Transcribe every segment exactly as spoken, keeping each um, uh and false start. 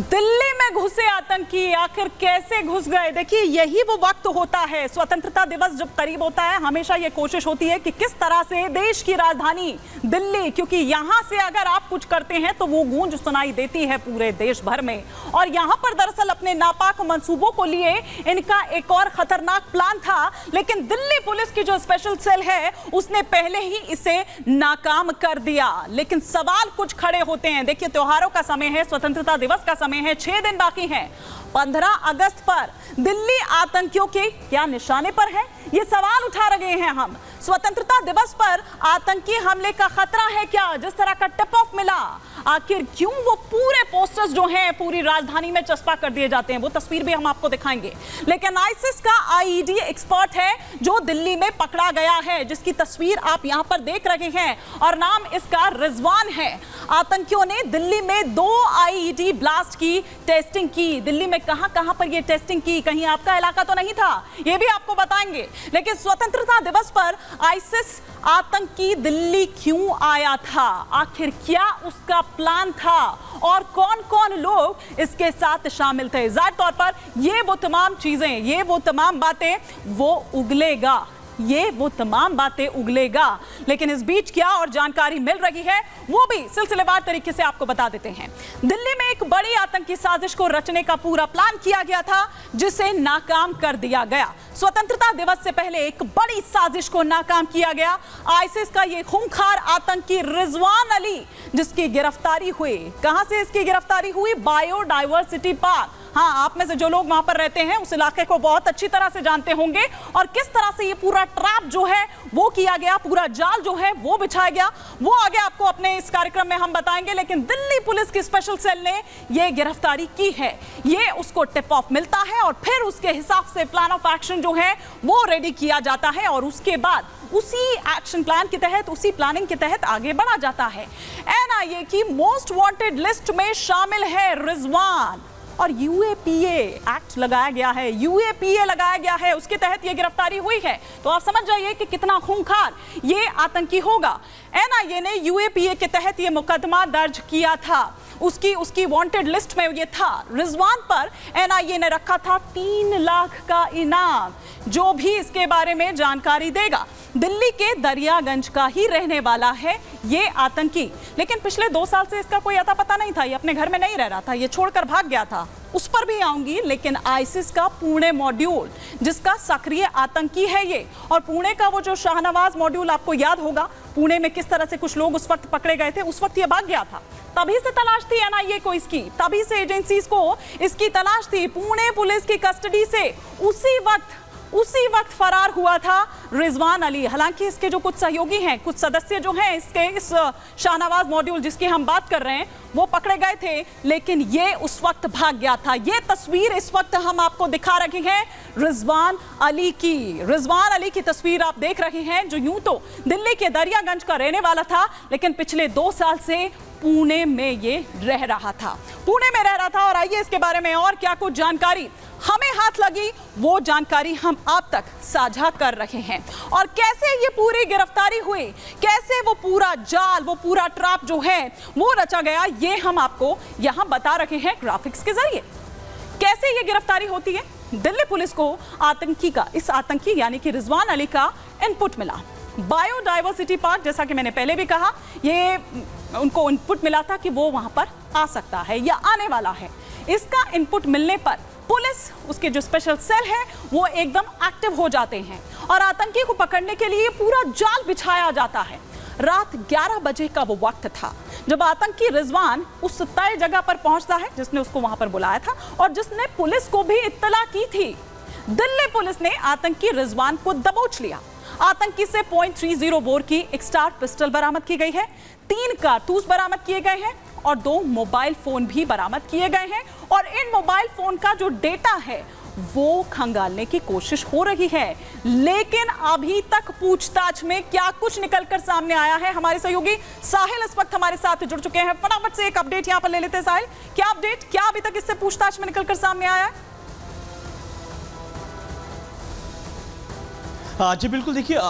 दिल्ली में घुसे आतंकी आखिर कैसे घुस गए? देखिए, यही वो वक्त होता है, स्वतंत्रता दिवस जब करीब होता है, हमेशा ये कोशिश होती है कि किस तरह से देश की राजधानी दिल्ली, क्योंकि यहां से अगर आप कुछ करते हैं तो वो गूंज सुनाई देती है पूरे देश भर में। और यहां पर दरअसल अपने नापाक मंसूबों को लिए इनका एक और खतरनाक प्लान था, लेकिन दिल्ली पुलिस की जो स्पेशल सेल है उसने पहले ही इसे नाकाम कर दिया। लेकिन सवाल कुछ खड़े होते हैं। देखिए, त्योहारों का समय है, स्वतंत्रता दिवस का समय है, छह दिन बाकी हैं। पंद्रह अगस्त पर दिल्ली आतंकियों के क्या निशाने पर है, ये सवाल उठा रहे हैं हम। स्वतंत्रता दिवस पर आतंकी हमले का खतरा है क्या? जिस तरह का टिप ऑफ मिला, आखिर क्यों वो पूरे पोस्टर्स जो हैं पूरी राजधानी में चस्पा कर दिए जाते हैं, वो तस्वीर भी हम आपको दिखाएंगे। लेकिन आईसिस का आईईडी एक्सपर्ट है जो दिल्ली में पकड़ा गया है, जिसकी तस्वीर आप यहां पर देख रहे हैं, और नाम इसका रिजवान है। आतंकियों ने दिल्ली में दो आईईडी ब्लास्ट की टेस्टिंग की। दिल्ली में कहां कहां पर ये टेस्टिंग की, कहीं आपका इलाका तो नहीं था, ये भी आपको बताएंगे। लेकिन स्वतंत्रता दिवस पर आईसिस आतंकी दिल्ली क्यों आया था, आखिर क्या उसका प्लान था, और कौन कौन लोग इसके साथ शामिल थे? जाहिर तौर पर ये वो तमाम चीजें, ये वो तमाम बातें वो उगलेगा, ये वो तमाम बातें उगलेगा। लेकिन इस बीच क्या और जानकारी मिल रही है वो भी सिलसिलेवार तरीके से आपको बता देते हैं। दिल्ली में एक बड़ी आतंकी साजिश को रचने का पूरा प्लान किया गया था, जिसे नाकाम कर दिया गया। स्वतंत्रता दिवस से पहले एक बड़ी साजिश को नाकाम किया गया। आईसिस का ये खूंखार आतंकी रिजवान अली, जिसकी गिरफ्तारी हुई, कहां से इसकी गिरफ्तारी हुई? Biodiversity park. हाँ, आप में से जो लोग वहां पर रहते हैं उस इलाके को बहुत अच्छी तरह से जानते होंगे, और किस तरह से ये पूरा ट्रैप जो है वो किया गया, पूरा जाल जो है वो बिछाया गया, वो आगे आपको अपने इस कार्यक्रम में हम बताएंगे। लेकिन दिल्ली पुलिस की स्पेशल सेल ने ये गिरफ्तारी की है, ये उसको टिप ऑफ मिलता है, और फिर उसके हिसाब से प्लान ऑफ एक्शन जो है वो रेडी किया जाता है, और उसके बाद उसी एक्शन प्लान के तहत, उसी प्लानिंग के तहत आगे बढ़ा जाता है। एनआईए की मोस्ट वांटेड लिस्ट में शामिल है रिजवान, और यूएपीए एक्ट लगाया गया है, यूएपीए लगाया गया है, उसके तहत ये गिरफ्तारी हुई है। तो आप समझ जाइए कि कितना खूंखार ये आतंकी होगा। एनआईए ने यूएपीए के तहत ये मुकदमा दर्ज किया था, उसकी उसकी वांटेड लिस्ट में ये था। रिजवान पर एनआईए ने रखा था तीन लाख का इनाम, जो भी इसके बारे में जानकारी देगा। दिल्ली के दरियागंज का ही रहने वाला है ये आतंकी, लेकिन पिछले दो साल से इसका कोई अता पता नहीं था, ये अपने घर में नहीं रह रहा था, ये छोड़कर भाग गया था, उस पर भी आऊंगी। लेकिन आईसिस का पुणे मॉड्यूल, जिसका सक्रिय आतंकी है ये, और पुणे का वो जो शाहनवाज मॉड्यूल आपको याद होगा, पुणे में किस तरह से कुछ लोग उस वक्त पकड़े गए थे, उस वक्त ये भाग गया था। तभी से तलाश थी एनआईए को इसकी, तभी से एजेंसीज को इसकी तलाश थी। पुणे पुलिस की कस्टडी से उसी वक्त उसी वक्त फरार हुआ था रिजवान अली। हालांकि इसके जो कुछ सहयोगी हैं, कुछ सदस्य जो हैं इसके, इस शाहनवाज मॉड्यूल जिसकी हम बात कर रहे हैं, वो पकड़े गए थे, लेकिन ये उस वक्त भाग गया था। ये तस्वीर इस वक्त हम आपको दिखा रहे हैं रिजवान अली की। रिजवान अली की तस्वीर आप देख रहे हैं, जो यूं तो दिल्ली के दरियागंज का रहने वाला था, लेकिन पिछले दो साल से पुणे में ये रह रहा था, पुणे में रह रहा था। और आइए इसके बारे में और क्या कुछ जानकारी हमें हाथ लगी, वो जानकारी हम आप तक साझा कर रहे हैं। और कैसे ये पूरी गिरफ्तारी हुई, कैसे वो पूरा जाल, वो पूरा ट्रैप जो है वो रचा गया, ये हम आपको यहां बता रहे हैं ग्राफिक्स के जरिए। कैसे ये गिरफ्तारी होती है? दिल्ली पुलिस को आतंकी का, इस आतंकी यानी कि रिजवान अली का इनपुट मिला। बायोडायवर्सिटी पार्क, जैसा कि मैंने पहले भी कहा, ये उनको इनपुट मिला था कि वो वहां पर आ सकता है या आने वाला है। इसका इनपुट मिलने पर पुलिस, उसके जो स्पेशल सेल है, वो एकदम एक्टिव हो जाते हैं, और आतंकी को पकड़ने के लिए पूरा जाल बिछाया जाता है। रात ग्यारह बजे का वो वक्त था जब आतंकी रिजवान उस तय जगह पर पहुंचता है जिसने उसको वहां पर बुलाया था, और जिसने पुलिस को भी इत्तला की थी। दिल्ली पुलिस ने आतंकी रिजवान को दबोच लिया। आतंकी से पॉइंट थ्री जीरो बोर की एक स्टार पिस्टल बरामद की गई है, तीन कारतूस बरामद किए गए हैं, और दो मोबाइल फोन भी बरामद किए गए हैं। और इन मोबाइल फोन का जो डेटा है वो खंगालने की कोशिश हो रही है, लेकिन अभी तक पूछताछ में क्या कुछ निकलकर सामने आया है? हमारे सहयोगी साहिल इस वक्त हमारे साथ जुड़ चुके हैं, फटाफट से एक अपडेट यहां पर ले लेते हैं। साहिल, क्या अपडेट, क्या अभी तक इससे पूछताछ में निकलकर सामने आया है? जी बिल्कुल, देखिए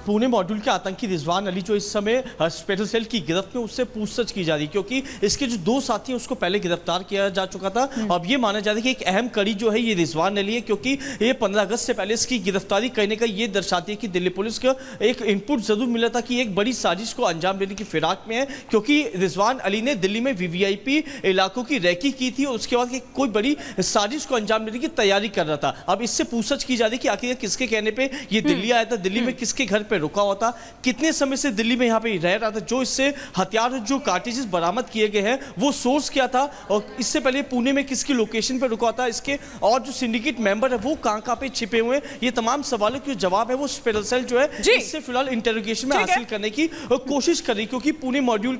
पुणे मॉड्यूल के आतंकी रिजवान अली जो इस समय स्पेशल सेल की गिरफ्त में उससे पूछताछ की जा रही है, क्योंकि इसके जो दो साथी हैं उसको पहले गिरफ्तार किया जा चुका था। अब ये माना जा रहा है कि एक अहम कड़ी जो है ये रिजवान अली है, क्योंकि ये पंद्रह अगस्त से पहले इसकी गिरफ्तारी करने का ये दर्शाती है कि दिल्ली पुलिस को एक इनपुट जरूर मिला था कि एक बड़ी साजिश को अंजाम देने की फिराक में है, क्योंकि रिजवान अली ने दिल्ली में वीवीआईपी इलाकों की रैकी की थी और उसके बाद कोई बड़ी साजिश को अंजाम देने की तैयारी कर रहा था। अब इससे पूछताछ की जा रही है कि आखिर किसके कहने पे ये दिल्ली आया था, दिल्ली में किसके घर पे रुका हुआ था, कितने समय से दिल्ली में यहाँ पे रह रहा था, जो इससे हथियार जो कार्टेजेस बरामद किए गए हैं वो सोर्स क्या था, और इससे पहले पुणे में किसकी लोकेशन पे रुका था, इसके और जो सिंडिकेट मेंबर है वो कहां कहां पे छिपे हुए हैं, ये तमाम सवालों के जवाब है वो स्पेशल सेल जो है इससे फिलहाल इंटरोगेशन में हासिल करने की कोशिश कर रही, क्योंकि पुणे मॉड्यूल।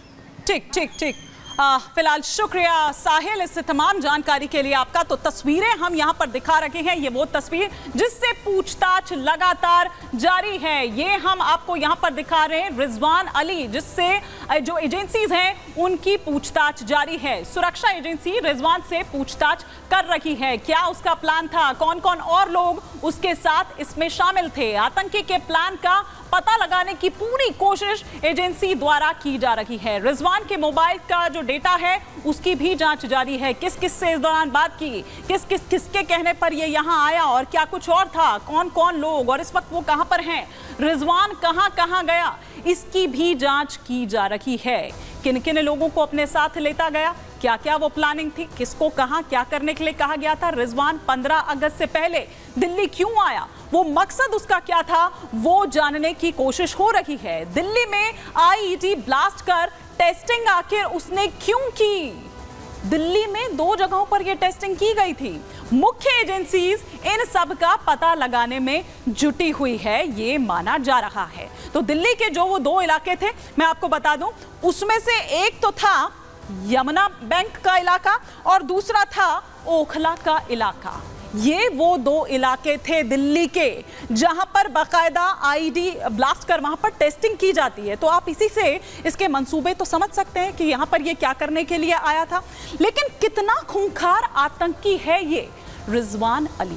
ठीक ठीक ठीक फिलहाल शुक्रिया साहिल इस तमाम जानकारी के लिए आपका। तो तस्वीरें हम यहां पर दिखा रखे हैं, ये वो तस्वीर जिससे पूछताछ लगातार जारी है, ये हम आपको यहां पर दिखा रहे हैं। रिजवान अली जिससे जो एजेंसीज हैं उनकी पूछताछ जारी है, सुरक्षा एजेंसी रिजवान से पूछताछ कर रही है, क्या उसका प्लान था, कौन कौन और लोग उसके साथ इसमें शामिल थे। आतंकी के प्लान का पता लगाने की पूरी कोशिश एजेंसी द्वारा की जा रही है। रिजवान के मोबाइल का जो डेटा है उसकी भी जांच जारी है, किस किस से इस दौरान बात की, किस किस किसके कहने पर ये यहां आया और क्या कुछ और था, कौन कौन लोग और इस वक्त वो कहां पर हैं, रिजवान कहां कहां गया, इसकी भी जांच की जा रही है। किन किन लोगों को अपने साथ लेता गया, क्या क्या वो प्लानिंग थी, किसको कहां क्या करने के लिए कहा गया था, रिजवान पंद्रह अगस्त से पहले दिल्ली क्यों आया, वो मकसद उसका क्या था, वो जानने की कोशिश हो रही है। दिल्ली में आईईडी ब्लास्ट कर टेस्टिंग आखिर उसने क्यों की, दिल्ली में दो जगहों पर यह टेस्टिंग की गई थी। मुख्य एजेंसीज इन सब का पता लगाने में जुटी हुई है, ये माना जा रहा है। तो दिल्ली के जो वो दो इलाके थे मैं आपको बता दूं, उसमें से एक तो था यमुना बैंक का इलाका और दूसरा था ओखला का इलाका। ये वो दो इलाके थे दिल्ली के जहां पर बाकायदा आईडी ब्लास्ट कर वहां पर टेस्टिंग की जाती है। तो आप इसी से इसके मंसूबे तो समझ सकते हैं कि यहां पर ये क्या करने के लिए आया था। लेकिन कितना खूंखार आतंकी है ये रिजवान अली।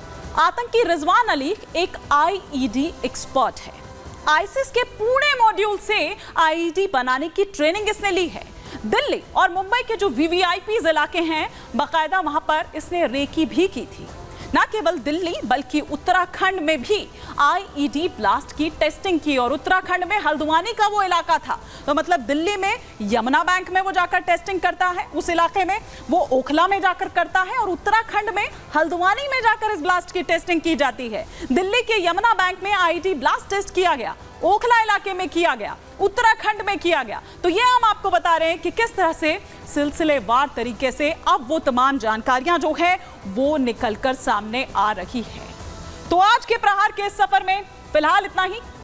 आतंकी रिजवान अली एक आईईडी एक्सपर्ट है। आईसिस के पुणे मॉड्यूल से आईईडी बनाने की ट्रेनिंग इसने ली है। दिल्ली और मुंबई के जो वीवीआईपीज इलाके हैं बाकायदा वहां पर इसने रेकी भी की थी। न केवल दिल्ली बल्कि उत्तराखंड में भी आईईडी ब्लास्ट की टेस्टिंग की, और उत्तराखंड में हल्द्वानी का वो इलाका था। तो मतलब दिल्ली में यमुना बैंक में वो जाकर टेस्टिंग करता है, उस इलाके में वो ओखला में जाकर करता है, और उत्तराखंड में हल्द्वानी में जाकर इस ब्लास्ट की टेस्टिंग की जाती है। दिल्ली के यमुना बैंक में आईईडी ब्लास्ट टेस्ट किया गया, ओखला इलाके में किया गया, उत्तराखंड में किया गया। तो ये हम आपको बता रहे हैं कि किस तरह से सिलसिलेवार तरीके से अब वो तमाम जानकारियां जो है वो निकलकर सामने आ रही है। तो आज के प्रहार के सफर में फिलहाल इतना ही।